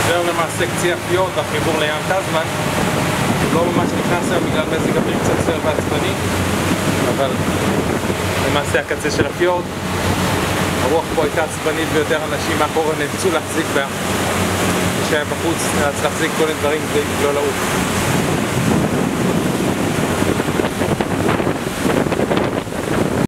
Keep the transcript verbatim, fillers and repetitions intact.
זהו למעשה קצי הפיוט, החיבור לים תזמן. לא ממש נכנס היום בגלל מזג אוויר קצת סוער ועצבני, אבל למעשה הקצה של הפיוט. הרוח פה הייתה עצבנית ויותר אנשים מאחורה נאלצו להחזיק בה. מי שהיה בחוץ נאלץ להחזיק כל הדברים כדי לא לעוף.